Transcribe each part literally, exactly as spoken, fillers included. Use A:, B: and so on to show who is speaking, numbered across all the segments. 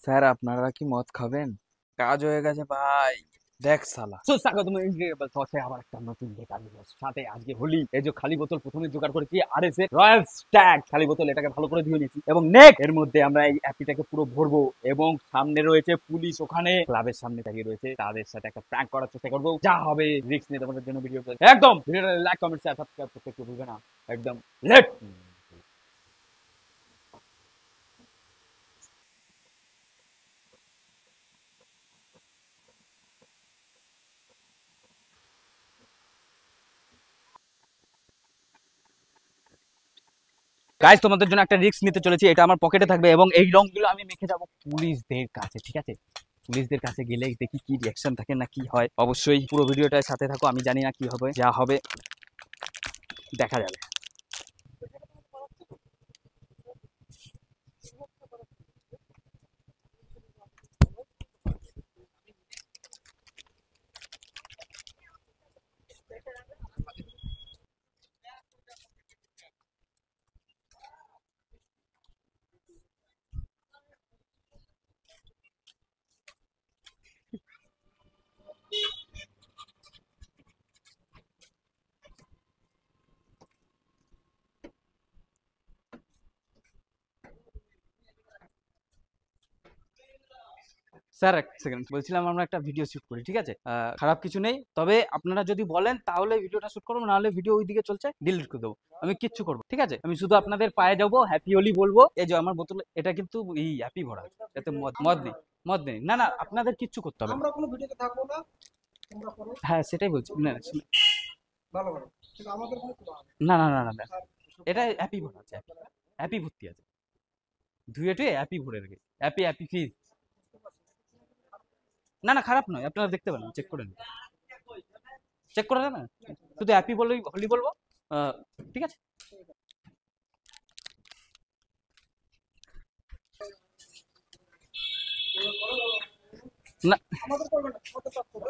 A: Sir আপনারা কি মদ খাবেন? কাজ হয়ে গেছে ভাই। দেখ শালা।
B: সুস্বাগতম ইনক্রেডিবল থটসে আবার একটা নতুন বেকার নিউজ সাথে আজকে হোলি। এই যে খালি বোতল প্রথমে জোগাড় করেছি আরএস এর রয়্যাল স্ট্যাগ খালি বোতল, এটাকে ভালো করে ধুয়ে নিয়েছি এবং নেক্সট এর মধ্যে আমরা এই অ্যাপিটাকে পুরো ভরবো এবং সামনে রয়েছে পুলিশ, ওখানে ক্লাবের সামনে দাঁড়িয়ে রয়েছে, তাদের সাথে একটা প্র্যাঙ্ক করার চেষ্টা করবো। যা হবে রিস্ক নিয়ে তোমাদের জন্য ভিডিও একদম ভিডিওটা লাইক কমেন্ট শেয়ার সাবস্ক্রাইব করতে কেউ ভুলবে না। একদম লেট গাইস, তোমাদের জন্য একটা রিস্ক নিতে চলেছি। এটা আমার পকেটে থাকবে এবং এই রংগুলো আমি মেখে যাব পুলিশদের কাছে, ঠিক আছে? পুলিশদের কাছে গেলে দেখি কি রিঅ্যাকশন থাকে না কি হয়। অবশ্যই পুরো ভিডিওটার সাথে থাকো, আমি জানি না কি হবে, যা হবে দেখা যাবে। স্যার এক সেকেন্ড, বলছিলাম আমরা একটা ভিডিও শুট করি, ঠিক আছে? আহ, খারাপ কিছু নেই, তবে আপনারা যদি বলেন তাহলে ভিডিওটা শুট করবো, নাহলে ভিডিও ওইদিকে চলছে ডিলিট করে দেবো। আমি কিচ্ছু করবো, ঠিক আছে? আমি শুধু আপনাদের পায়ে যাবো, হ্যাপি হোলি বলবো। এই যে আমার বোতলে এটা কিন্তু এই হ্যাপি ভরা আছে, এতে মদ মদ নেই, মদ নেই। না না, আপনাদের কিচ্ছু করতে হবে না।
C: আমরা কোনো ভিডিওতে থাকবো না, তোমরা করো
B: হ্যাঁ সেটাই বলছি। না না
C: ভালো ভালো, কিন্তু আমাদের কোনো কোনো হবে
B: না না না না, না।
C: না।
B: এটা হ্যাপি ভরা আছে, হ্যাপি ভর্তি আছে, ধুয়ে টুয়ে হ্যাপি ভরে রেখেছি, হ্যাপি হ্যাপি ফিজ। না না খারাপ নয়, আপনারা দেখতে পারেন, চেক করে নেন, চেক করে নেন। শুধু হ্যাপি বলেই হোলি বলবো, আহ, ঠিক আছে? না
C: আমাদের করবে না, আমাদের পাস করবে।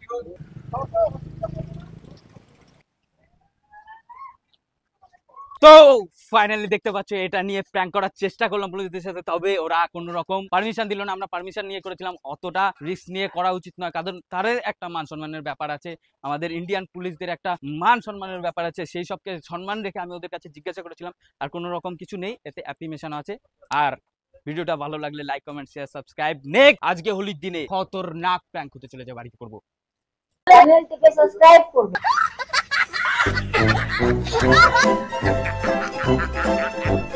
B: তো ফাইনালি দেখতে পাচ্ছ, এটা নিয়ে প্র্যাঙ্ক করার চেষ্টা করলাম পুলিশদের সাথে, তবে ওরা কোনো রকম পারমিশন দিল না। আমরা পারমিশন নিয়ে করেছিলাম, অতটা রিস্ক নিয়ে করা উচিত নয়, কারণ তাদের একটা মান সম্মানের ব্যাপার আছে, আমাদের ইন্ডিয়ান পুলিশদের একটা মান সম্মানের ব্যাপার আছে, সেই সবকে সম্মান রেখে আমি ওদের কাছে জিজ্ঞাসা করেছিলাম। আর কোনো রকম কিছু নেই, এতে অ্যাপ্লিকেশন আছে। আর ভিডিওটা ভালো লাগলে like comment share subscribe. Next আজকে হোলির দিনে খতরনাক প্র্যাঙ্ক হতে চলেছে, বাড়িতে করবো।
D: চ্যানেলটিকে সাবস্ক্রাইব করবেন।